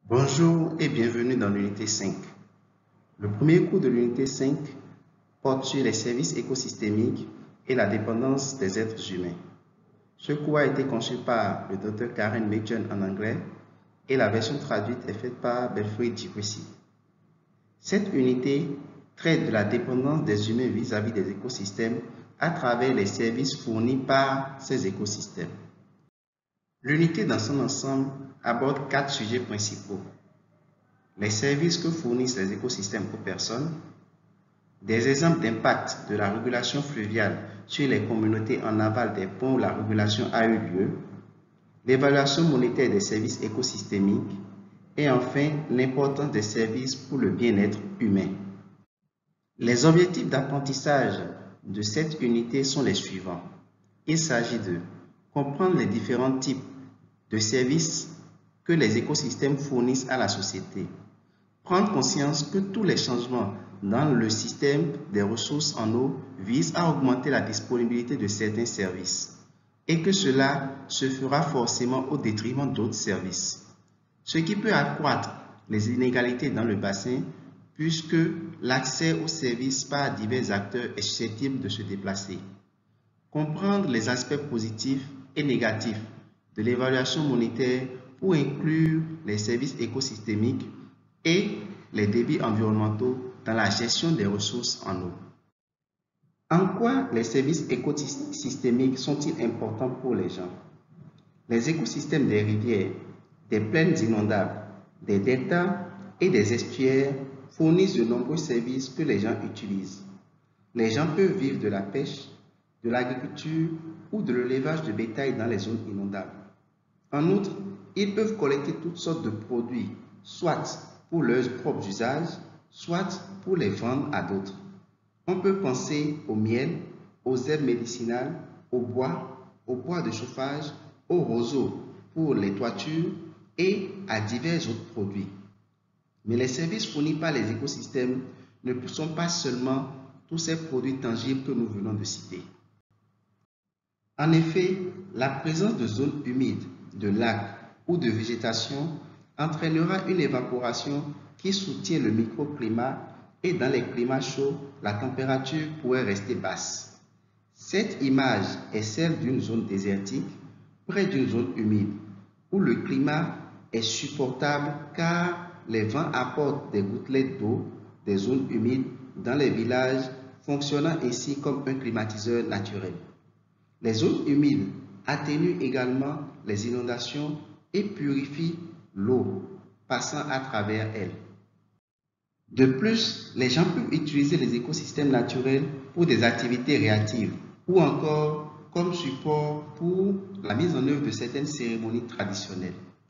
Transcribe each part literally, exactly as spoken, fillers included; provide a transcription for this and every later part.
Bonjour et bienvenue dans l'unité cinq. Le premier cours de l'unité cinq porte sur les services écosystémiques et la dépendance des êtres humains. Ce cours a été conçu par le docteur Karen Machen en anglais et la version traduite est faite par Belfry Djikwesi. Cette unité traite de la dépendance des humains vis-à-vis des écosystèmes à travers les services fournis par ces écosystèmes. L'unité dans son ensemble aborde quatre sujets principaux. Les services que fournissent les écosystèmes aux personnes, des exemples d'impact de la régulation fluviale sur les communautés en aval des ponts où la régulation a eu lieu, l'évaluation monétaire des services écosystémiques et enfin l'importance des services pour le bien-être humain. Les objectifs d'apprentissage de cette unité sont les suivants. Il s'agit de comprendre les différents types de services que les écosystèmes fournissent à la société, prendre conscience que tous les changements dans le système des ressources en eau visent à augmenter la disponibilité de certains services et que cela se fera forcément au détriment d'autres services, ce qui peut accroître les inégalités dans le bassin puisque l'accès aux services par divers acteurs est susceptible de se déplacer. Comprendre les aspects positifs et négatifs de l'évaluation monétaire pour inclure les services écosystémiques et les débits environnementaux dans la gestion des ressources en eau. En quoi les services écosystémiques sont-ils importants pour les gens? Les écosystèmes des rivières, des plaines inondables, des deltas et des estuaires fournissent de nombreux services que les gens utilisent. Les gens peuvent vivre de la pêche, de l'agriculture ou de l'élevage de bétail dans les zones inondables. En outre, ils peuvent collecter toutes sortes de produits, soit pour leurs propres usages, soit pour les vendre à d'autres. On peut penser au miel, aux herbes médicinales, au bois, au bois de chauffage, aux roseaux pour les toitures et à divers autres produits. Mais les services fournis par les écosystèmes ne sont pas seulement tous ces produits tangibles que nous venons de citer. En effet, la présence de zones humides, de lacs ou de végétation entraînera une évaporation qui soutient le microclimat et dans les climats chauds, la température pourrait rester basse. Cette image est celle d'une zone désertique près d'une zone humide où le climat est supportable car les vents apportent des gouttelettes d'eau des zones humides dans les villages, fonctionnant ainsi comme un climatiseur naturel. Les zones humides atténuent également les inondations et purifient l'eau passant à travers elles. De plus, les gens peuvent utiliser les écosystèmes naturels pour des activités réactives ou encore comme support pour la mise en œuvre de certaines cérémonies traditionnelles.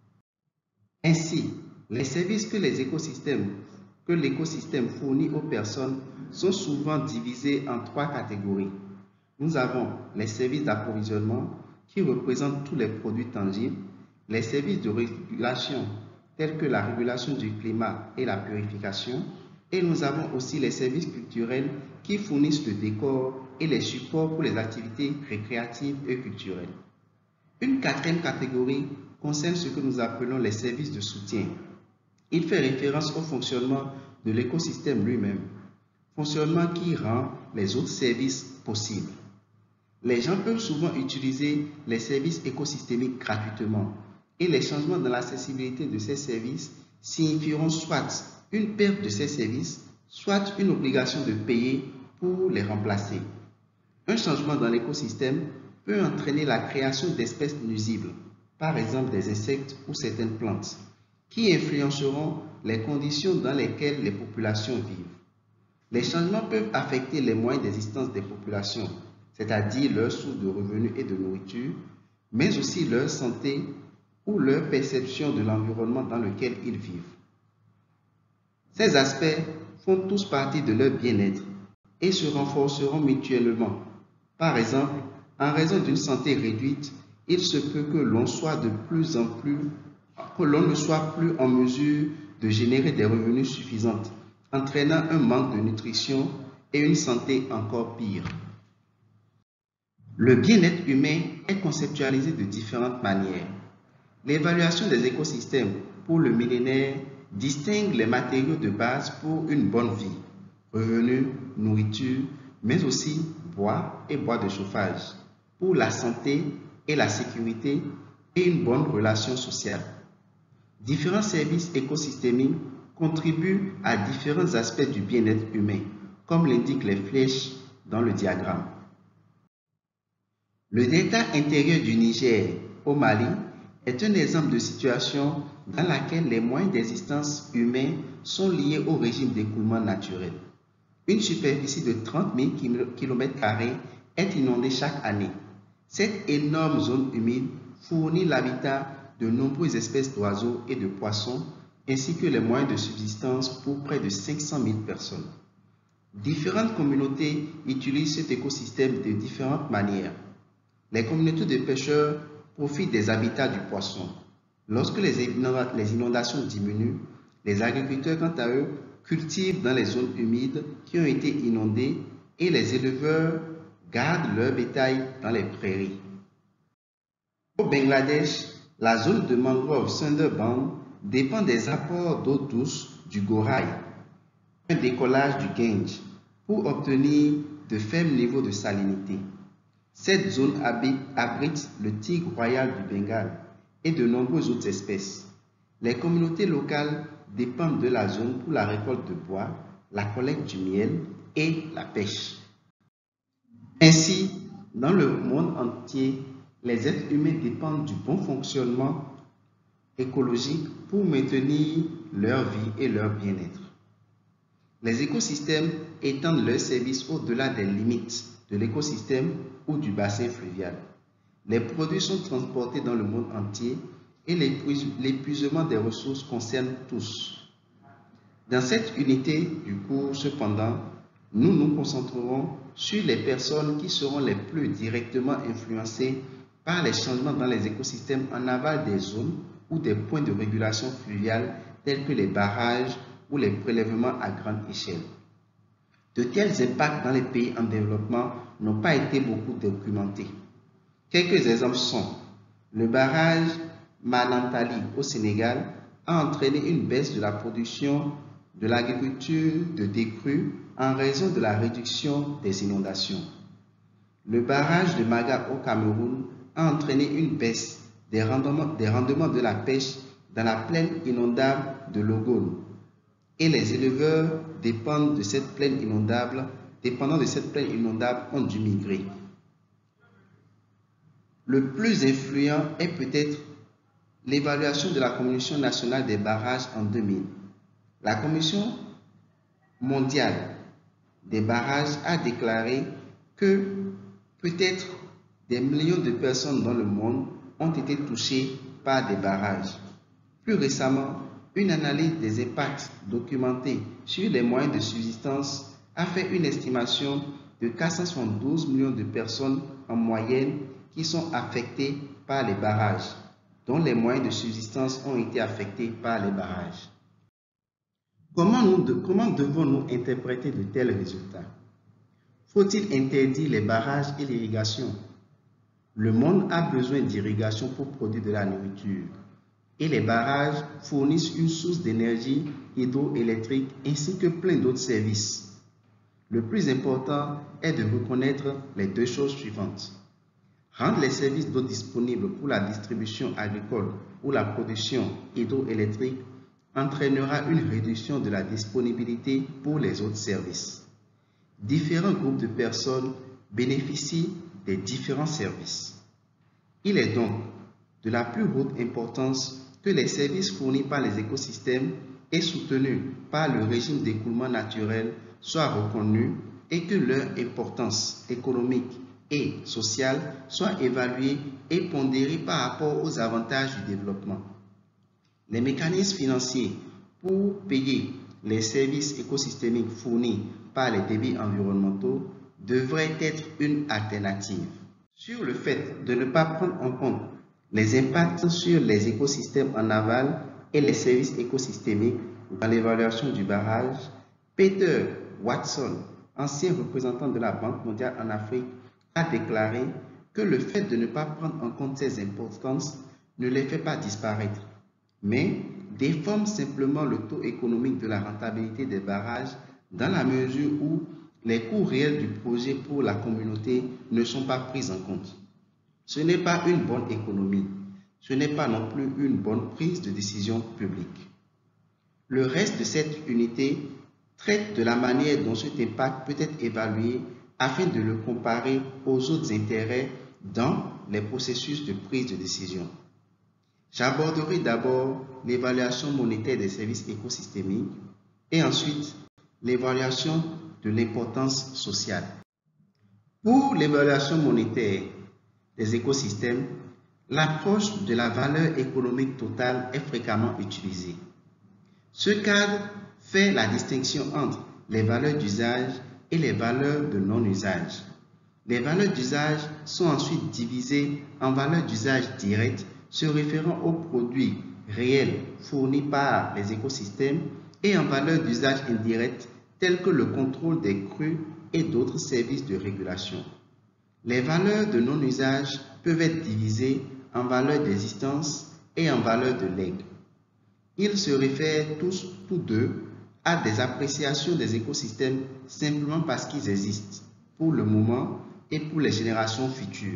Ainsi, les services que les écosystèmes, que l'écosystème fournit aux personnes sont souvent divisés en trois catégories. Nous avons les services d'approvisionnement qui représentent tous les produits tangibles, les services de régulation tels que la régulation du climat et la purification, et nous avons aussi les services culturels qui fournissent le décor et les supports pour les activités récréatives et culturelles. Une quatrième catégorie concerne ce que nous appelons les services de soutien. Il fait référence au fonctionnement de l'écosystème lui-même, fonctionnement qui rend les autres services possibles. Les gens peuvent souvent utiliser les services écosystémiques gratuitement et les changements dans l'accessibilité de ces services signifieront soit une perte de ces services, soit une obligation de payer pour les remplacer. Un changement dans l'écosystème peut entraîner la création d'espèces nuisibles, par exemple des insectes ou certaines plantes, qui influenceront les conditions dans lesquelles les populations vivent. Les changements peuvent affecter les moyens d'existence des populations, c'est-à-dire leurs sources de revenus et de nourriture, mais aussi leur santé ou leur perception de l'environnement dans lequel ils vivent. Ces aspects font tous partie de leur bien-être et se renforceront mutuellement. Par exemple, en raison d'une santé réduite, il se peut que l'on soit de plus en plus, que l'on ne soit plus en mesure de générer des revenus suffisants, entraînant un manque de nutrition et une santé encore pire. Le bien-être humain est conceptualisé de différentes manières. L'évaluation des écosystèmes pour le millénaire distingue les matériaux de base pour une bonne vie, revenus, nourriture, mais aussi bois et bois de chauffage, pour la santé et la sécurité et une bonne relation sociale. Différents services écosystémiques contribuent à différents aspects du bien-être humain, comme l'indiquent les flèches dans le diagramme. Le delta intérieur du Niger, au Mali, est un exemple de situation dans laquelle les moyens d'existence humains sont liés au régime d'écoulement naturel. Une superficie de trente mille kilomètres carrés est inondée chaque année. Cette énorme zone humide fournit l'habitat de nombreuses espèces d'oiseaux et de poissons, ainsi que les moyens de subsistance pour près de cinq cent mille personnes. Différentes communautés utilisent cet écosystème de différentes manières. Les communautés de pêcheurs profitent des habitats du poisson. Lorsque les inondations diminuent, les agriculteurs, quant à eux, cultivent dans les zones humides qui ont été inondées et les éleveurs gardent leur bétail dans les prairies. Au Bangladesh, la zone de mangrove Sundarban dépend des apports d'eau douce du Gorai, un décollage du Gange, pour obtenir de faibles niveaux de salinité. Cette zone abrite le tigre royal du Bengale et de nombreuses autres espèces. Les communautés locales dépendent de la zone pour la récolte de bois, la collecte du miel et la pêche. Ainsi, dans le monde entier, les êtres humains dépendent du bon fonctionnement écologique pour maintenir leur vie et leur bien-être. Les écosystèmes étendent leurs services au-delà des limites de l'écosystème ou du bassin fluvial. Les produits sont transportés dans le monde entier et l'épuisement des ressources concerne tous. Dans cette unité du cours, cependant, nous nous concentrerons sur les personnes qui seront les plus directement influencées par les changements dans les écosystèmes en aval des zones ou des points de régulation fluviale tels que les barrages ou les prélèvements à grande échelle. De tels impacts dans les pays en développement n'ont pas été beaucoup documentés. Quelques exemples sont le barrage Manantali au Sénégal a entraîné une baisse de la production de l'agriculture de décrue en raison de la réduction des inondations. Le barrage de Maga au Cameroun a entraîné une baisse des rendements, des rendements de la pêche dans la plaine inondable de Logone. Et les éleveurs dépendant de cette plaine inondable, dépendant de cette plaine inondable ont dû migrer. Le plus influent est peut-être l'évaluation de la Commission nationale des barrages en deux mille. La Commission mondiale des barrages a déclaré que peut-être des millions de personnes dans le monde ont été touchées par des barrages. Plus récemment, une analyse des impacts documentés sur les moyens de subsistance a fait une estimation de quatre cent soixante-douze millions de personnes en moyenne qui sont affectées par les barrages, dont les moyens de subsistance ont été affectés par les barrages. Comment, nous, comment devons-nous interpréter de tels résultats? Faut-il interdire les barrages et l'irrigation? Le monde a besoin d'irrigation pour produire de la nourriture. Et les barrages fournissent une source d'énergie hydroélectrique ainsi que plein d'autres services. Le plus important est de reconnaître les deux choses suivantes. Rendre les services d'eau disponibles pour la distribution agricole ou la production hydroélectrique entraînera une réduction de la disponibilité pour les autres services. Différents groupes de personnes bénéficient des différents services. Il est donc de la plus haute importance que les services fournis par les écosystèmes et soutenus par le régime d'écoulement naturel soient reconnus et que leur importance économique et sociale soit évaluée et pondérée par rapport aux avantages du développement. Les mécanismes financiers pour payer les services écosystémiques fournis par les débits environnementaux devraient être une alternative. Sur le fait de ne pas prendre en compte les impacts sur les écosystèmes en aval et les services écosystémiques dans l'évaluation du barrage, Peter Watson, ancien représentant de la Banque mondiale en Afrique, a déclaré que le fait de ne pas prendre en compte ces importances ne les fait pas disparaître, mais déforme simplement le taux économique de la rentabilité des barrages dans la mesure où les coûts réels du projet pour la communauté ne sont pas pris en compte. Ce n'est pas une bonne économie, ce n'est pas non plus une bonne prise de décision publique. Le reste de cette unité traite de la manière dont cet impact peut être évalué afin de le comparer aux autres intérêts dans les processus de prise de décision. J'aborderai d'abord l'évaluation monétaire des services écosystémiques et ensuite l'évaluation de l'importance sociale. Pour l'évaluation monétaire des écosystèmes, l'approche de la valeur économique totale est fréquemment utilisée. Ce cadre fait la distinction entre les valeurs d'usage et les valeurs de non-usage. Les valeurs d'usage sont ensuite divisées en valeurs d'usage direct se référant aux produits réels fournis par les écosystèmes et en valeurs d'usage indirect telles que le contrôle des crues et d'autres services de régulation. Les valeurs de non-usage peuvent être divisées en valeurs d'existence et en valeurs de legs. Ils se réfèrent tous, tous deux à des appréciations des écosystèmes simplement parce qu'ils existent pour le moment et pour les générations futures.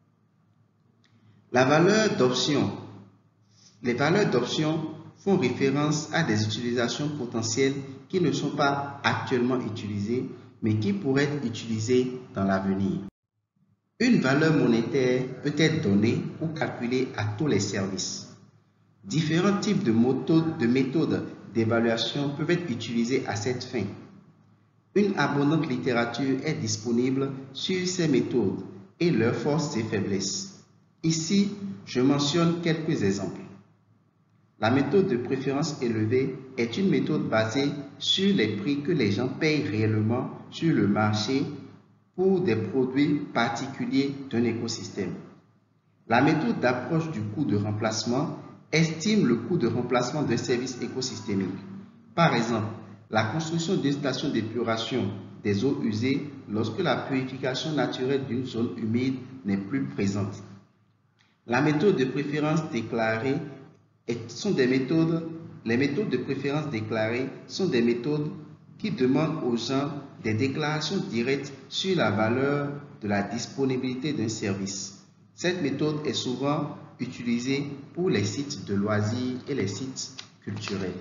La valeur d'option. Les valeurs d'option font référence à des utilisations potentielles qui ne sont pas actuellement utilisées, mais qui pourraient être utilisées dans l'avenir. Une valeur monétaire peut être donnée ou calculée à tous les services. Différents types de méthodes, de méthodes d'évaluation peuvent être utilisées à cette fin. Une abondante littérature est disponible sur ces méthodes et leurs forces et faiblesses. Ici, je mentionne quelques exemples. La méthode de préférence élevée est une méthode basée sur les prix que les gens payent réellement sur le marché pour des produits particuliers d'un écosystème. La méthode d'approche du coût de remplacement estime le coût de remplacement d'un service écosystémique. Par exemple, la construction d'une station d'épuration des eaux usées lorsque la purification naturelle d'une zone humide n'est plus présente. La méthode de préférence déclarée sont des méthodes, les méthodes de préférence déclarées sont des méthodes qui demandent aux gens des déclarations directes sur la valeur de la disponibilité d'un service. Cette méthode est souvent utilisée pour les sites de loisirs et les sites culturels.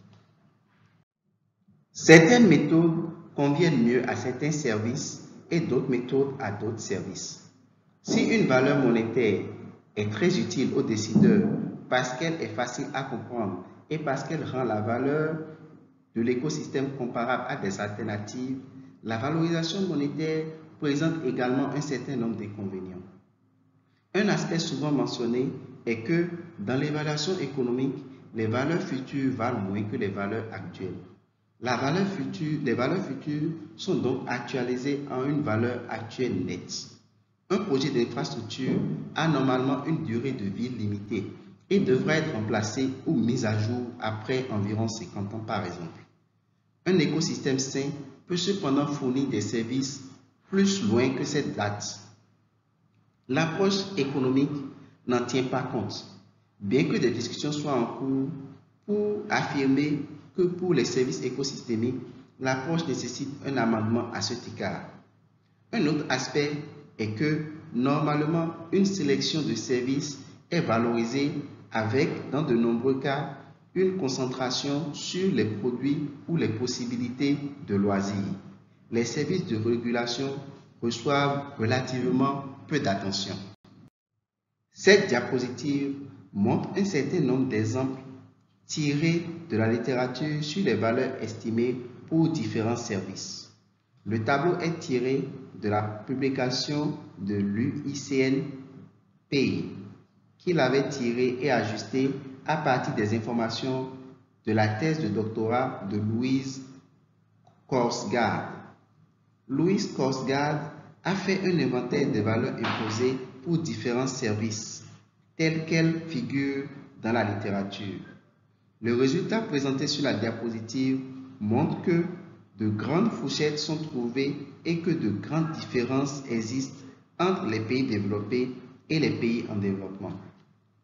Certaines méthodes conviennent mieux à certains services et d'autres méthodes à d'autres services. Si une valeur monétaire est très utile aux décideurs parce qu'elle est facile à comprendre et parce qu'elle rend la valeur de l'écosystème comparable à des alternatives, la valorisation monétaire présente également un certain nombre d'inconvénients. Un aspect souvent mentionné est que dans l'évaluation économique, les valeurs futures valent moins que les valeurs actuelles. La valeur future, les valeurs futures sont donc actualisées en une valeur actuelle nette. Un projet d'infrastructure a normalement une durée de vie limitée et devra être remplacé ou mis à jour après environ cinquante ans par exemple. Un écosystème sain peut cependant fournir des services plus loin que cette date. L'approche économique n'en tient pas compte, bien que des discussions soient en cours pour affirmer que pour les services écosystémiques, l'approche nécessite un amendement à cet égard. Un autre aspect est que, normalement, une sélection de services est valorisée avec, dans de nombreux cas, une concentration sur les produits ou les possibilités de loisirs. Les services de régulation reçoivent relativement peu d'attention. Cette diapositive montre un certain nombre d'exemples tirés de la littérature sur les valeurs estimées pour différents services. Le tableau est tiré de la publication de l'U I C N P I, qu'il avait tiré et ajusté à partir des informations de la thèse de doctorat de Louise Korsgaard. Louise Korsgaard a fait un inventaire des valeurs imposées pour différents services, tels qu'elles figurent dans la littérature. Le résultat présenté sur la diapositive montre que de grandes fourchettes sont trouvées et que de grandes différences existent entre les pays développés et les pays en développement.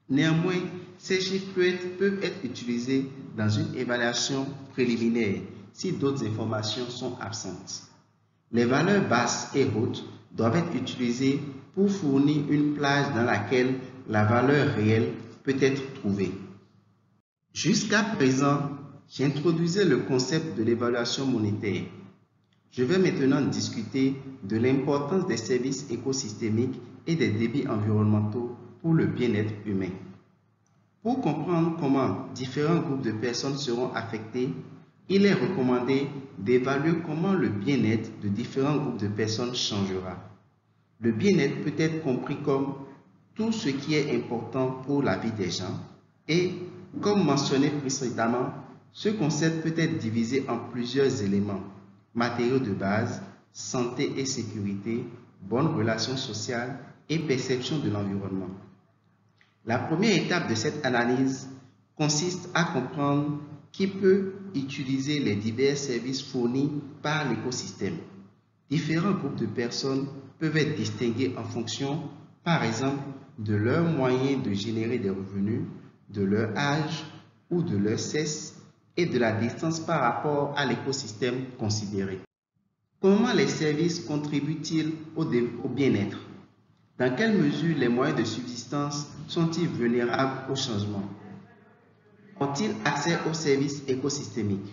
Néanmoins, ces chiffres peuvent être, peuvent être utilisés dans une évaluation préliminaire si d'autres informations sont absentes. Les valeurs basses et hautes doivent être utilisées pour fournir une plage dans laquelle la valeur réelle peut être trouvée. Jusqu'à présent, j'introduisais le concept de l'évaluation monétaire. Je vais maintenant discuter de l'importance des services écosystémiques et des débits environnementaux pour le bien-être humain. Pour comprendre comment différents groupes de personnes seront affectés, il est recommandé d'évaluer comment le bien-être de différents groupes de personnes changera. Le bien-être peut être compris comme tout ce qui est important pour la vie des gens et, comme mentionné précédemment, ce concept peut être divisé en plusieurs éléments: matériaux de base, santé et sécurité, bonnes relations sociales et perception de l'environnement. La première étape de cette analyse consiste à comprendre qui peut utiliser les divers services fournis par l'écosystème. Différents groupes de personnes peuvent être distingués en fonction, par exemple, de leurs moyens de générer des revenus, de leur âge ou de leur sexe et de la distance par rapport à l'écosystème considéré. Comment les services contribuent-ils au, au bien-être? Dans quelle mesure les moyens de subsistance sont-ils vulnérables au changement? Ont-ils accès aux services écosystémiques?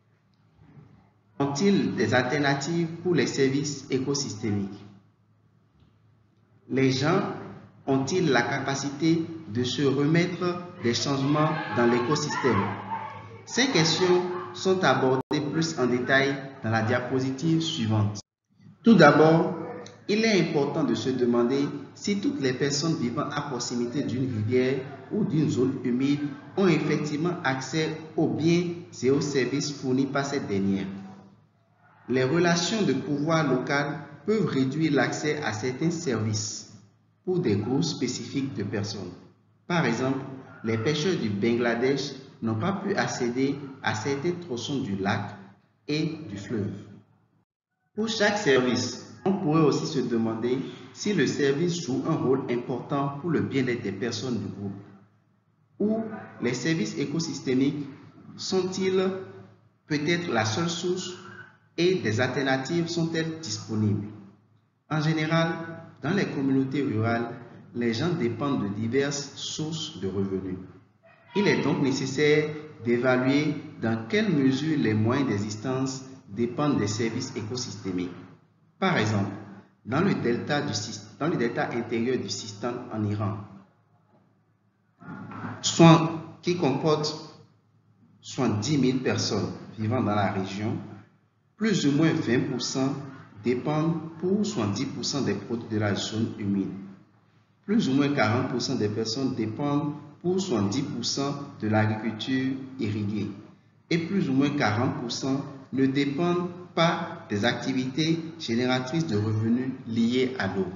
Ont-ils des alternatives pour les services écosystémiques? Les gens ont-ils la capacité de se remettre des changements dans l'écosystème? Ces questions sont abordées plus en détail dans la diapositive suivante. Tout d'abord, il est important de se demander si toutes les personnes vivant à proximité d'une rivière ou d'une zone humide ont effectivement accès aux biens et aux services fournis par cette dernière. Les relations de pouvoir local peuvent réduire l'accès à certains services pour des groupes spécifiques de personnes. Par exemple, les pêcheurs du Bangladesh n'ont pas pu accéder à certains tronçons du lac et du fleuve. Pour chaque service, on pourrait aussi se demander si le service joue un rôle important pour le bien-être des personnes du groupe. Ou les services écosystémiques sont-ils peut-être la seule source et des alternatives sont-elles disponibles? En général, dans les communautés rurales, les gens dépendent de diverses sources de revenus. Il est donc nécessaire d'évaluer dans quelle mesure les moyens d'existence dépendent des services écosystémiques. Par exemple, dans le delta, du, dans le delta intérieur du Sistan en Iran, soit, qui comporte soixante-dix mille personnes vivant dans la région, plus ou moins vingt pour cent dépendent pour soixante-dix pour cent des produits de la zone humide. Plus ou moins quarante pour cent des personnes dépendent pour soixante-dix pour cent de l'agriculture irriguée. Et plus ou moins quarante pour cent ne dépendent pas des activités génératrices de revenus liées à l'eau.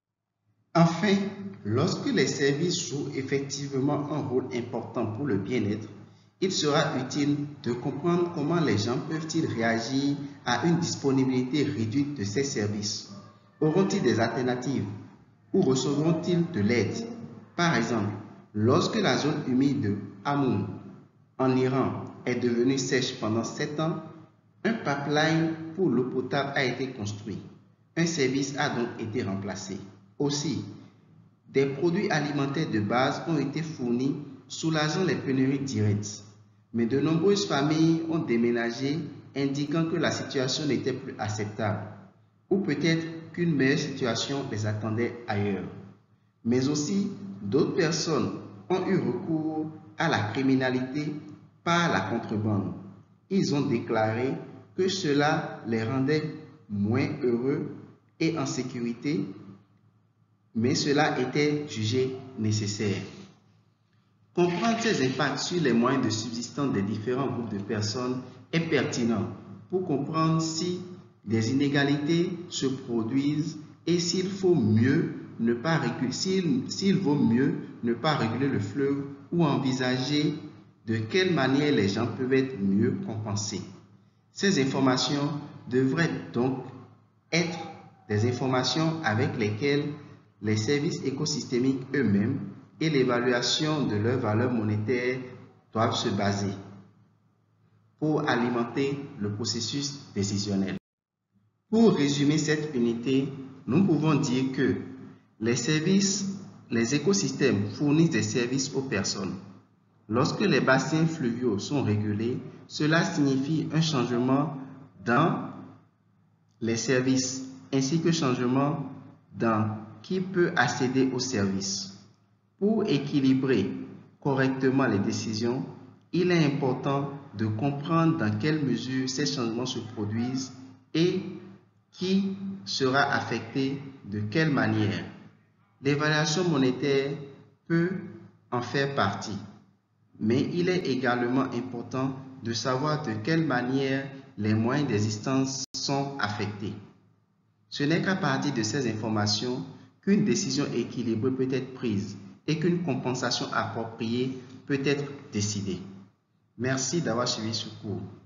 Enfin, lorsque les services jouent effectivement un rôle important pour le bien-être, il sera utile de comprendre comment les gens peuvent-ils réagir à une disponibilité réduite de ces services. Auront-ils des alternatives ou recevront-ils de l'aide? Par exemple, lorsque la zone humide de Hamoum en Iran est devenue sèche pendant sept ans, un pipeline pour l'eau potable a été construit. Un service a donc été remplacé. Aussi, des produits alimentaires de base ont été fournis, soulageant les pénuries directes. Mais de nombreuses familles ont déménagé, indiquant que la situation n'était plus acceptable, ou peut-être qu'une meilleure situation les attendait ailleurs. Mais aussi, d'autres personnes ont eu recours à la criminalité par la contrebande. Ils ont déclaré que cela les rendait moins heureux et en sécurité, mais cela était jugé nécessaire. Comprendre ces impacts sur les moyens de subsistance des différents groupes de personnes est pertinent pour comprendre si des inégalités se produisent et s'il faut mieux ne pas réguler, s'il, s'il vaut mieux ne pas réguler le fleuve ou envisager de quelle manière les gens peuvent être mieux compensés. Ces informations devraient donc être des informations avec lesquelles les services écosystémiques eux-mêmes et l'évaluation de leur valeur monétaire doivent se baser pour alimenter le processus décisionnel. Pour résumer cette unité, nous pouvons dire que les services, les écosystèmes fournissent des services aux personnes. Lorsque les bassins fluviaux sont régulés, cela signifie un changement dans les services ainsi que changement dans qui peut accéder aux services. Pour équilibrer correctement les décisions, il est important de comprendre dans quelle mesure ces changements se produisent et qui sera affecté de quelle manière. L'évaluation monétaire peut en faire partie, mais il est également important de savoir de quelle manière les moyens d'existence sont affectés. Ce n'est qu'à partir de ces informations qu'une décision équilibrée peut être prise et qu'une compensation appropriée peut être décidée. Merci d'avoir suivi ce cours.